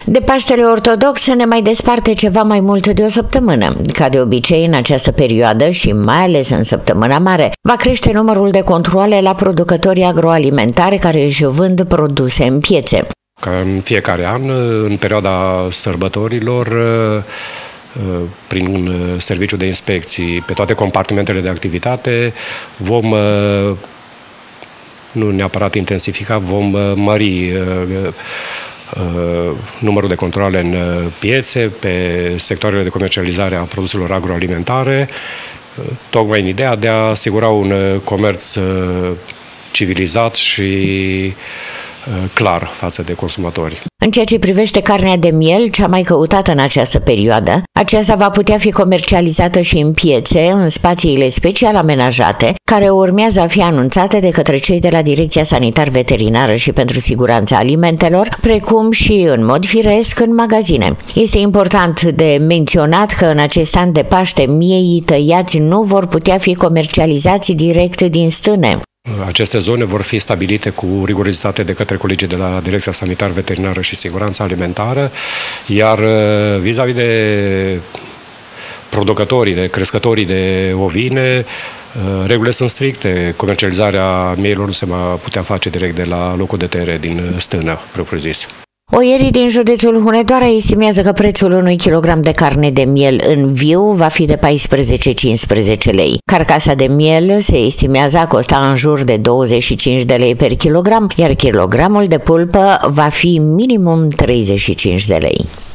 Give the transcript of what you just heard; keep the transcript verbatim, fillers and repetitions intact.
De Paștele Ortodox se ne mai desparte ceva mai mult de o săptămână. Ca de obicei, în această perioadă și mai ales în săptămâna mare, va crește numărul de controale la producătorii agroalimentari care își vând produse în piețe. Ca în fiecare an, în perioada sărbătorilor, prin serviciul de inspecții pe toate compartimentele de activitate, vom, nu neapărat intensifica, vom mări numărul de controale în piețe, pe sectoarele de comercializare a produselor agroalimentare, tocmai în ideea de a asigura un comerț civilizat și clar față de consumatori. În ceea ce privește carnea de miel, cea mai căutată în această perioadă, aceasta va putea fi comercializată și în piețe, în spațiile special amenajate, care urmează a fi anunțate de către cei de la Direcția Sanitar-Veterinară și pentru Siguranța Alimentelor, precum și, în mod firesc, în magazine. Este important de menționat că în acest an de Paște, mieii tăiați nu vor putea fi comercializați direct din stâne. Aceste zone vor fi stabilite cu rigorozitate de către colegii de la Direcția Sanitar Veterinară și Siguranța Alimentară, iar vis-a-vis de producătorii, de crescătorii de ovine, regulile sunt stricte. Comercializarea mieilor nu se va putea face direct de la locul de tăiere din stână, propriu-zis. Oierii din județul Hunedoara estimează că prețul unui kilogram de carne de miel în viu va fi de paisprezece-cincisprezece lei. Carcasa de miel se estimează a costa în jur de douăzeci și cinci de lei per kilogram, iar kilogramul de pulpă va fi minimum treizeci și cinci de lei.